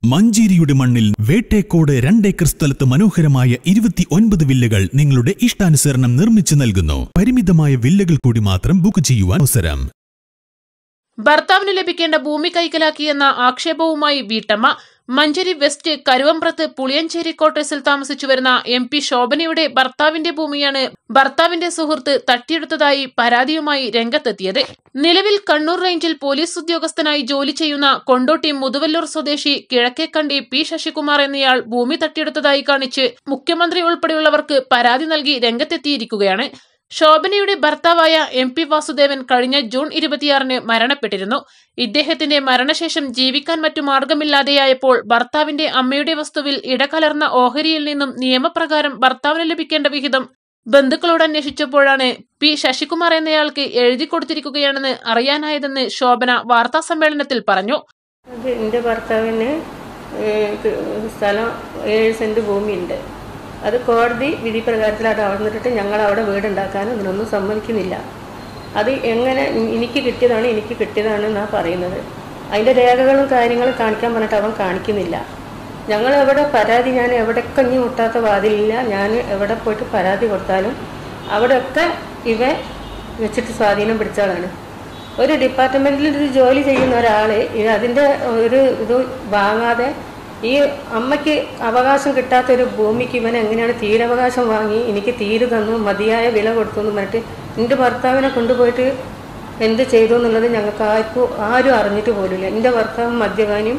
മഞ്ചേരിയുടെ മണ്ണിൽ വേട്ടേക്കോട് 2 ഏക്കർ സ്ഥലത്ത് മനോഹരമായ 29 വില്ലകൾ നിങ്ങളുടെ ഇഷ്ടാനുസരണം നിർമ്മിച്ചു നൽകുന്നു. പരിമിതമായ വില്ലകൾ കൂടി മാത്രം ബുക്ക് ചെയ്യുവാൻ അവസരം. ഭർത്താവിന് ലഭിക്കേണ്ട ഭൂമി കൈക്കലാക്കിയെന്ന ആക്ഷേപവുമായി വീട്ടമ്മ മഞ്ചേരി വെസ്റ്റ് കരുവമ്പ്രത്ത് പുളിയഞ്ചേരി ക്വാർട്ടേഴ്സിൽ താമസിച്ചു വരുന്ന MP ശോഭനയുടെ ഭർത്താവിന്റെ ഭൂമിയാണ് ഭർത്താവിന്റെ സുഹൃത്ത് തട്ടിയെടുത്തതായി പരാതിയുമായി രംഗത്തെത്തിയത്. നിലവിൽ കണ്ണൂർ റേഞ്ചിൽ പോലീസ് ഉദ്യോഗസ്ഥനായി ജോലി ചെയ്യുന്ന കൊണ്ടോട്ടി മുതുവല്ലൂർ സ്വദേശി കിഴക്കേക്കണ്ടി P ശശികുമാർ എന്നയാൾ ഭൂമി തട്ടിയെടുത്തതായി കാണിച്ച് മുഖ്യമന്ത്രി ഉൾപ്പെടെയുള്ളവർക്ക് പരാതി നൽകി രംഗത്തെത്തിയിരിക്കുകയാണ്. ശോഭനയുടെ ഭർത്താവായ MP വാസുദേവൻ കഴിഞ്ഞ ജൂൺ 26-ന് മരണപ്പെട്ടിരുന്നു. ഇദ്ദേഹത്തിന്റെ മരണശേഷം ജീവിക്കാൻ മറ്റു മാർഗമില്ലാതെയായപ്പോൾ ഭർത്താവിന്റെ അമ്മയുടെ വസ്തുവിൽ ഇടകലർന്ന ഓഹരിയിൽ നിന്നും നിയമപ്രകാരം ഭർത്താവിന് ലഭിക്കേണ്ട വിഹിതം ബന്ധുക്കളോട് അന്വേഷിച്ചപ്പോഴാണ് P ശശികുമാർ എന്നയാൾക്ക് എഴുതി കൊടുത്തിരിക്കുകയാണെന്ന് അറിയാനായതെന്ന് ശോഭന വാർത്താ സമ്മേളനത്തിൽ പറഞ്ഞു. എന്റെ ഭർത്താവിന് സ്ഥലം 7 സെന്റ് ഭൂമിയുണ്ട്. അത് കോടതി വിധി പ്രകാരത്തിൽ അത് അളന്നിട്ടിട്ട് ഞങ്ങൾ അവിടെ വീടുണ്ടാക്കാനും ഇതിനൊന്നും സമ്മതിക്കുന്നില്ല. അത് എങ്ങനെ എനിക്ക് കിട്ടിയതാണെന്നാണ് പറയുന്നത്. അതിൻ്റെ രേഖകളും കാര്യങ്ങളും കാണിക്കാൻ പറഞ്ഞിട്ട് അവൻ കാണിക്കുന്നില്ല. ഞങ്ങൾ എവിടെ പരാതി, ഞാൻ എവിടെയൊക്കെ ഇനി മുട്ടാത്ത വാതിലില്ല. ഞാൻ എവിടെ പോയിട്ട് പരാതി കൊടുത്താലും അവിടെയൊക്കെ ഇവ വെച്ചിട്ട് സ്വാധീനം പിടിച്ചാലാണ്. ഒരു ഡിപ്പാർട്ട്മെൻറ്റിൽ ഒരു ജോലി ചെയ്യുന്ന ഒരാൾ അതിൻ്റെ ഒരു ഇത് വാങ്ങാതെ ഈ അമ്മയ്ക്ക് അവകാശം കിട്ടാത്തൊരു ഭൂമിക്ക് ഇവൻ എങ്ങനെയാണ് തീരവകാശം വാങ്ങി എനിക്ക് തീര് തന്നു മതിയായ വില കൊടുത്തു എന്ന് പറഞ്ഞിട്ട് എൻ്റെ ഭർത്താവിനെ കൊണ്ടുപോയിട്ട് എന്ത് ചെയ്തു എന്നുള്ളത് ഞങ്ങൾക്ക് ആരും അറിഞ്ഞിട്ട് പോലുമില്ല. എൻ്റെ ഭർത്താവ് മദ്യപാനിയും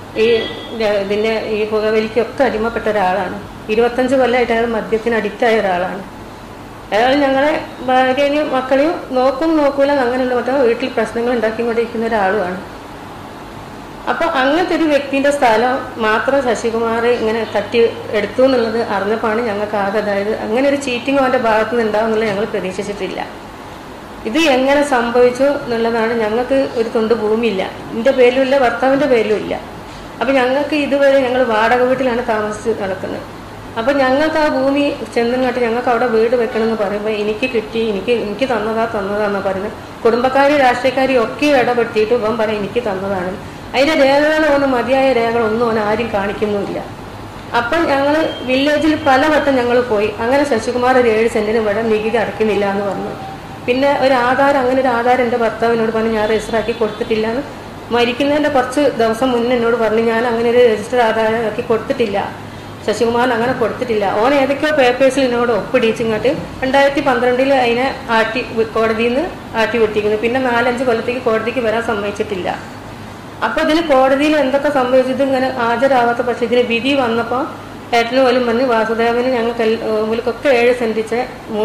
ഈ പുകവലിക്കൊക്കെ അടിമപ്പെട്ട ഒരാളാണ്. 25 കൊല്ലമായിട്ട് അയാൾ മദ്യത്തിന് അഡിക്റ്റായ ഒരാളാണ്. അയാൾ ഞങ്ങളെ ഭാര്യനെയും മക്കളെയും നോക്കൂല അങ്ങനെയുള്ള മറ്റോ വീട്ടിൽ പ്രശ്നങ്ങൾ ഉണ്ടാക്കിക്കൊണ്ടിരിക്കുന്ന ഒരാളുമാണ്. അപ്പോൾ അങ്ങനത്തെ ഒരു വ്യക്തിൻ്റെ സ്ഥലം മാത്രം ശശികുമാർ ഇങ്ങനെ തട്ടി എടുത്തു എന്നുള്ളത് അറിഞ്ഞപ്പോഴാണ് ഞങ്ങൾക്ക് ആകെ അതായത് അങ്ങനെ ഒരു ചീറ്റിംഗ് അവൻ്റെ ഭാഗത്തു നിന്ന് ഉണ്ടാവും എന്നുള്ളത് ഞങ്ങൾ പ്രതീക്ഷിച്ചിട്ടില്ല. ഇത് എങ്ങനെ സംഭവിച്ചു എന്നുള്ളതാണ്. ഞങ്ങൾക്ക് ഒരു തുണ്ട് ഭൂമിയില്ല, എൻ്റെ പേരിലുമില്ല, ഭർത്താവിൻ്റെ പേരിലും ഇല്ല. അപ്പോൾ ഞങ്ങൾക്ക് ഇതുവരെ ഞങ്ങൾ വാടക വീട്ടിലാണ് താമസിച്ച് നടക്കുന്നത്. അപ്പോൾ ഞങ്ങൾക്ക് ആ ഭൂമി ചെന്നിങ്ങോട്ട് ഞങ്ങൾക്ക് അവിടെ വീട് വെക്കണമെന്ന് പറയുമ്പോൾ എനിക്ക് തന്നതാന്ന് പറയുന്നത്. കുടുംബക്കാരും രാഷ്ട്രീയക്കാരും ഒക്കെ ഇടപെടുത്തിയിട്ട് ഇവൻ പറയും എനിക്ക് തന്നതാണ്. അതിൻ്റെ രേഖകളൊന്നും മതിയായ രേഖകളൊന്നും അവൻ ആരും കാണിക്കുന്നുമില്ല. അപ്പം ഞങ്ങൾ വില്ലേജിൽ പലവട്ടം ഞങ്ങൾ പോയി. അങ്ങനെ ശശികുമാർ ഒരു 7 സെന്റിന് ഇവിടെ നികുതി അടയ്ക്കുന്നില്ല എന്ന് പറഞ്ഞു. പിന്നെ അങ്ങനെ ഒരു ആധാരം എൻ്റെ ഭർത്താവിനോട് പറഞ്ഞു ഞാൻ രജിസ്റ്ററാക്കി കൊടുത്തിട്ടില്ല എന്ന്. മരിക്കുന്നതിൻ്റെ കുറച്ച് ദിവസം മുന്നേ എന്നോട് പറഞ്ഞു ഞാൻ അങ്ങനെ ഒരു രജിസ്റ്റർ ആധാരമാക്കി കൊടുത്തിട്ടില്ല, ശശികുമാറിന് അങ്ങനെ കൊടുത്തിട്ടില്ല. ഓൻ ഏതൊക്കെയോ പേപ്പേഴ്സിൽ എന്നോട് ഒപ്പിടിച്ചിങ്ങോട്ട് 2012 അതിനെ കോടതിയിൽ നിന്ന് ആട്ടി വിട്ടിരിക്കുന്നു. പിന്നെ 4-5 കൊല്ലത്തേക്ക് കോടതിക്ക് വരാൻ സമ്മതിച്ചിട്ടില്ല. അപ്പോൾ ഇതിന് കോടതിയിൽ എന്തൊക്കെ സംഭവിച്ചത് ഇങ്ങനെ ഹാജരാവാത്ത പക്ഷേ ഇതിന് വിധി വന്നപ്പോൾ ഏട്ടന് പോലും പറഞ്ഞ് വാസുദേവന് ഞങ്ങൾക്ക് ഇവർക്കൊക്കെ 7 സെന്റിച്ച്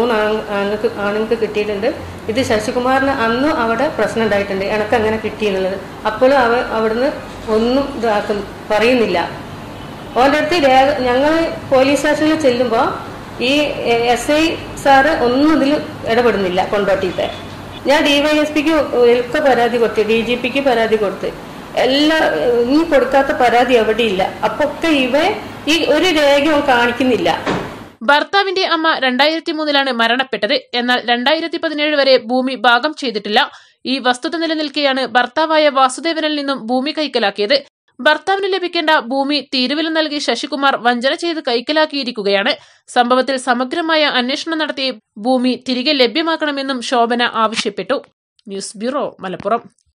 3 ആണുങ്ങൾക്ക് കിട്ടിയിട്ടുണ്ട്. ഇത് ശശികുമാറിന് അന്നും അവിടെ പ്രശ്നം ഉണ്ടായിട്ടുണ്ട്, എനക്ക് അങ്ങനെ കിട്ടിയെന്നുള്ളത്. അപ്പോഴും അവിടുന്ന് ഒന്നും പറയുന്നില്ല. ഓൻ്റെ അടുത്ത് ഞങ്ങൾ പോലീസ് സ്റ്റേഷനിൽ ചെല്ലുമ്പോൾ ഈ SI സാറ് ഒന്നും ഇതിൽ ഇടപെടുന്നില്ല. കൊണ്ടോട്ടിയിട്ട് ഞാൻ DYSPക്ക് ഒക്കെ പരാതി കൊടുത്ത്, DGPക്ക് പരാതി കൊടുത്ത്, ഇനി കൊടുക്കാത്ത പരാതി എവിടെയില്ല. അപ്പൊ ഒക്കെ ഈ ഒരു രേഖയും കാണിക്കുന്നില്ല. ഭർത്താവിന്റെ അമ്മ 2003-ലാണ് മരണപ്പെട്ടത്. എന്നാൽ 2017 വരെ ഭൂമി ഭാഗം ചെയ്തിട്ടില്ല. ഈ വസ്തുത നിലനിൽക്കെയാണ് ഭർത്താവായ വാസുദേവനിൽ നിന്നും ഭൂമി കൈക്കലാക്കിയത്. ഭർത്താവിന് ലഭിക്കേണ്ട ഭൂമി തീരുവിൽ നൽകി ശശികുമാർ വഞ്ചന ചെയ്ത് കൈക്കലാക്കിയിരിക്കുകയാണ്. സംഭവത്തിൽ സമഗ്രമായ അന്വേഷണം നടത്തി ഭൂമി തിരികെ ലഭ്യമാക്കണമെന്നും ശോഭന ആവശ്യപ്പെട്ടു. News bureau, Malappuram.